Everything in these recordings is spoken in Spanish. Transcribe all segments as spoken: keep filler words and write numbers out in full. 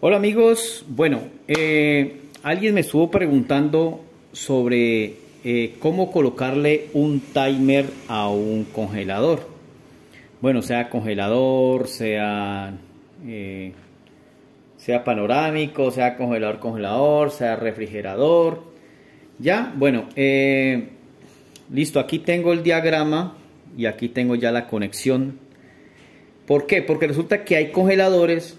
Hola amigos, bueno, eh, alguien me estuvo preguntando sobre eh, cómo colocarle un timer a un congelador. Bueno, sea congelador, sea, eh, sea panorámico, sea congelador, congelador, sea refrigerador. Ya, bueno, eh, listo, aquí tengo el diagrama y aquí tengo ya la conexión. ¿Por qué? Porque resulta que hay congeladores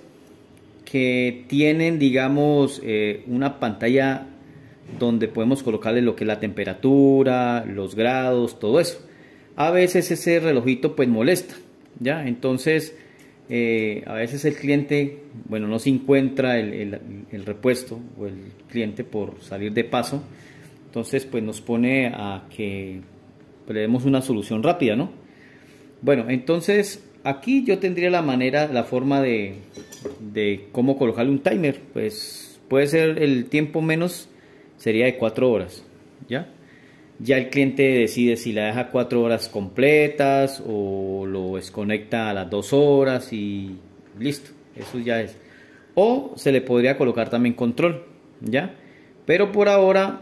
que tienen, digamos, eh, una pantalla donde podemos colocarle lo que es la temperatura, los grados, todo eso. A veces ese relojito pues molesta, ¿ya? Entonces, eh, a veces el cliente, bueno, no se encuentra el, el, el repuesto o el cliente por salir de paso. Entonces, pues nos pone a que pues, le demos una solución rápida, ¿no? Bueno, entonces aquí yo tendría la manera, la forma de, de cómo colocarle un timer. Pues puede ser el tiempo menos, sería de cuatro horas, ¿ya? Ya el cliente decide si la deja cuatro horas completas o lo desconecta a las dos horas y listo, eso ya es. O se le podría colocar también control, ¿ya? Pero por ahora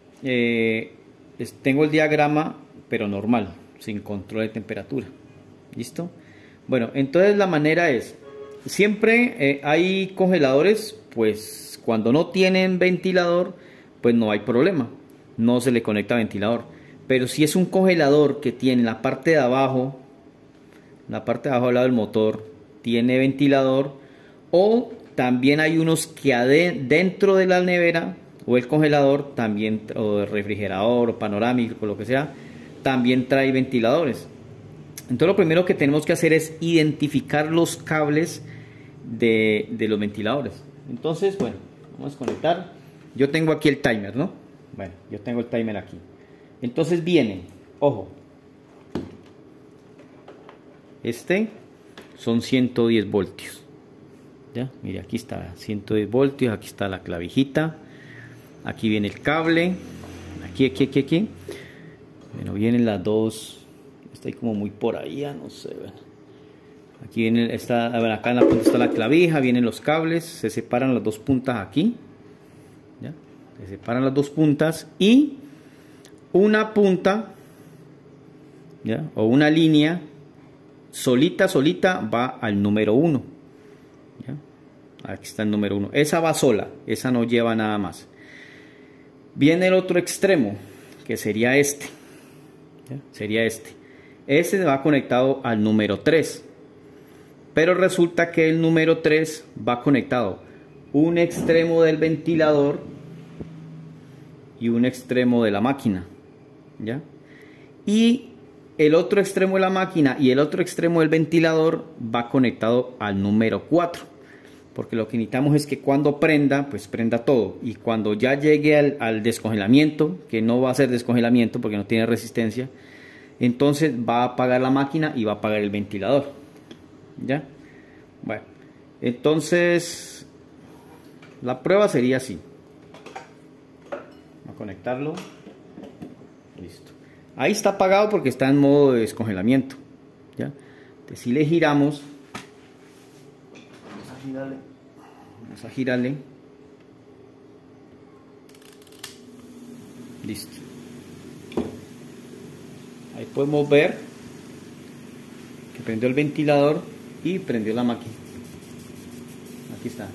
eh, tengo el diagrama, pero normal, sin control de temperatura. ¿Listo? Bueno, entonces la manera es, siempre eh, hay congeladores, pues cuando no tienen ventilador, pues no hay problema, no se le conecta ventilador. Pero si es un congelador que tiene la parte de abajo, la parte de abajo al lado del motor, tiene ventilador, o también hay unos que dentro de la nevera o el congelador, también, o el refrigerador o panorámico, lo que sea, también trae ventiladores. Entonces lo primero que tenemos que hacer es identificar los cables de, de los ventiladores. Entonces, bueno, vamos a conectar. Yo tengo aquí el timer, ¿no? Bueno, yo tengo el timer aquí. Entonces viene, ojo, este son ciento diez voltios. ¿Ya? Mire, aquí está ciento diez voltios, aquí está la clavijita, aquí viene el cable, aquí, aquí, aquí, aquí. Bueno, vienen las dos. Está ahí como muy por ahí, ya no sé. Bueno. Aquí viene, está, a ver, acá en la punta está la clavija, vienen los cables, se separan las dos puntas aquí. ¿Ya? Se separan las dos puntas y una punta, ¿ya? O una línea solita, solita va al número uno. ¿Ya? Aquí está el número uno. Esa va sola, esa no lleva nada más. Viene el otro extremo, que sería este. ¿Ya? Sería este. Este va conectado al número tres. Pero resulta que el número tres va conectado un extremo del ventilador y un extremo de la máquina. ¿Ya? Y el otro extremo de la máquina y el otro extremo del ventilador va conectado al número cuatro. Porque lo que necesitamos es que cuando prenda, pues prenda todo. Y cuando ya llegue al, al descongelamiento, que no va a ser descongelamiento porque no tiene resistencia, entonces va a apagar la máquina y va a apagar el ventilador. ¿Ya? Bueno, entonces la prueba sería así. Vamos a conectarlo. Listo. Ahí está apagado porque está en modo de descongelamiento. ¿Ya? Entonces, si le giramos, vamos a girarle. Vamos a girarle. Listo. Ahí podemos ver que prendió el ventilador y prendió la máquina. Aquí está.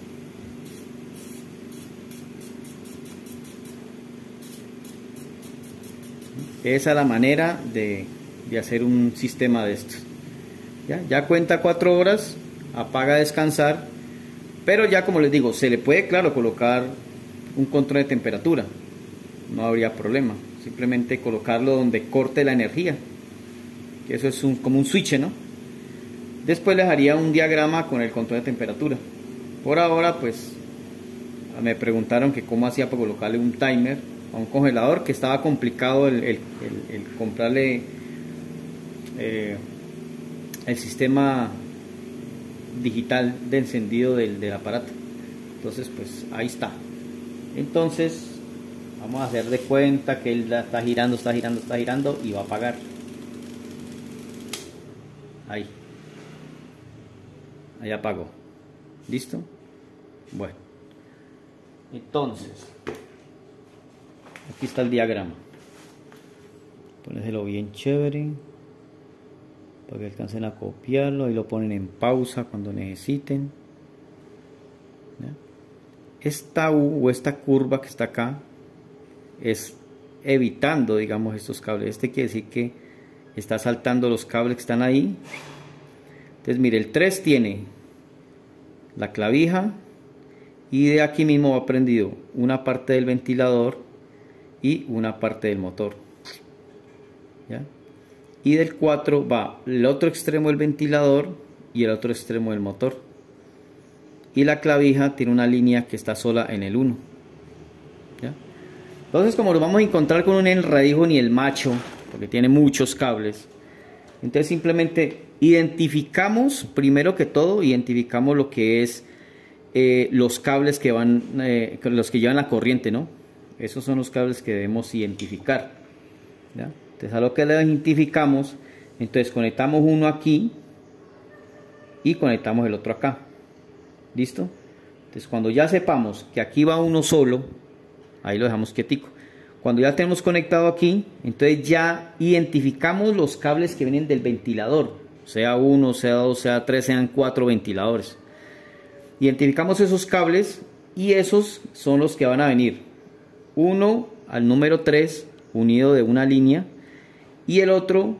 Esa es la manera de, de hacer un sistema de estos. ¿Ya? Ya cuenta cuatro horas, apaga a descansar, pero ya como les digo, se le puede, claro, colocar un control de temperatura. No habría problema. Simplemente colocarlo donde corte la energía, que eso es un, como un switch, ¿no? Después les haría un diagrama con el control de temperatura. Por ahora, pues me preguntaron que cómo hacía para colocarle un timer a un congelador, que estaba complicado el, el, el, el comprarle eh, el sistema digital de encendido del, del aparato. Entonces, pues ahí está. Entonces vamos a hacer de cuenta que él está girando, está girando, está girando y va a apagar. Ahí. Ahí apagó. ¿Listo? Bueno, entonces, aquí está el diagrama. Póneselo bien chévere para que alcancen a copiarlo. Ahí lo ponen en pausa cuando necesiten. ¿Ya? Esta U o esta curva que está acá es evitando, digamos, estos cables. Este quiere decir que está saltando los cables que están ahí. Entonces mire, el tres tiene la clavija y de aquí mismo va prendido una parte del ventilador y una parte del motor. ¿Ya? Y del cuatro va el otro extremo del ventilador y el otro extremo del motor. Y la clavija tiene una línea que está sola en el uno. ¿Ya? Entonces, como lo vamos a encontrar con un enredijo ni el macho, porque tiene muchos cables, entonces simplemente identificamos, primero que todo, identificamos lo que es eh, los cables que van, eh, los que llevan la corriente, ¿no? Esos son los cables que debemos identificar. ¿Ya? Entonces, a lo que le identificamos, entonces conectamos uno aquí y conectamos el otro acá. ¿Listo? Entonces, cuando ya sepamos que aquí va uno solo, ahí lo dejamos quietico. Cuando ya tenemos conectado aquí, entonces ya identificamos los cables que vienen del ventilador, sea uno, sea dos, sea tres, sean cuatro ventiladores. Identificamos esos cables y esos son los que van a venir. Uno al número tres unido de una línea y el otro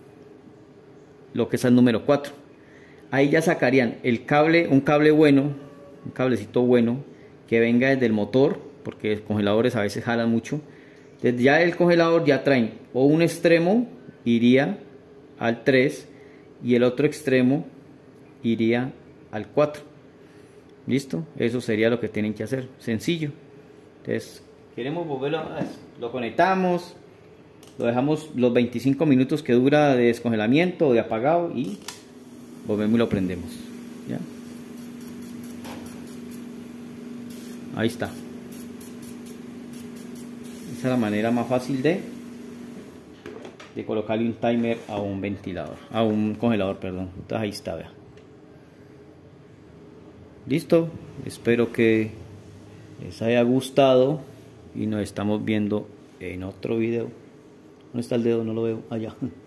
lo que es el número cuatro. Ahí ya sacarían el cable, un cable bueno, un cablecito bueno que venga desde el motor, porque los congeladores a veces jalan mucho. Entonces ya el congelador ya traen o un extremo iría al tres y el otro extremo iría al cuatro. ¿Listo? Eso sería lo que tienen que hacer, sencillo. Entonces queremos volverlo, lo conectamos, lo dejamos los veinticinco minutos que dura de descongelamiento o de apagado y volvemos y lo prendemos. ¿Ya? Ahí está. Esa es la manera más fácil de, de colocarle un timer a un ventilador, a un congelador, perdón. Entonces ahí está, vea. Listo. Espero que les haya gustado y nos estamos viendo en otro video. ¿Dónde está el dedo? No lo veo. Allá.